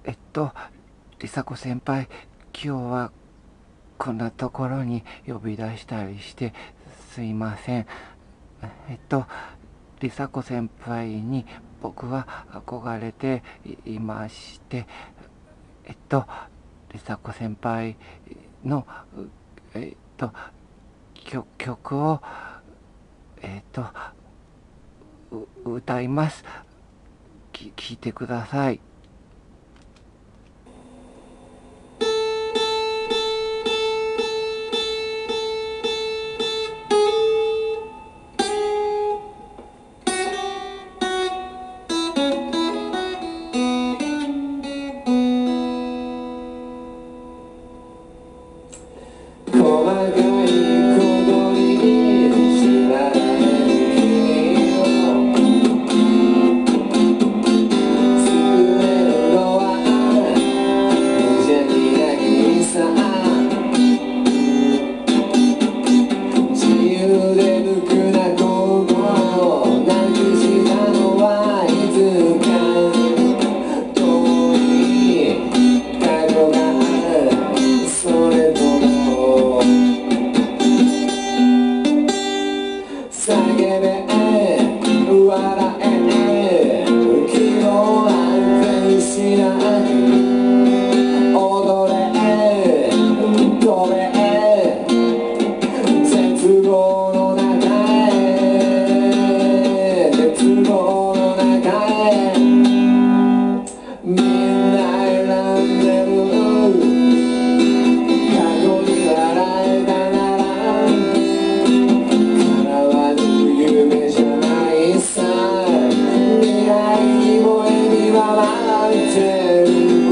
えっと、梨紗子先輩、今日はこんなところに呼び出したりしてすいません。梨紗子先輩に僕は憧れていまして、梨紗子先輩の、曲を、歌います。聞いてください。細かいことに知らない君を作れるのは無邪気な君さ。自由で無垢な心をなくしたのはいつか。遠い過去がある。それとも叫べ笑え気を安定しない踊れ飛べ絶望の中へ絶望の中へみんな選んでる過去に笑えたなら叶わぬ夢じゃないさ。未来にも笑みは待ってる。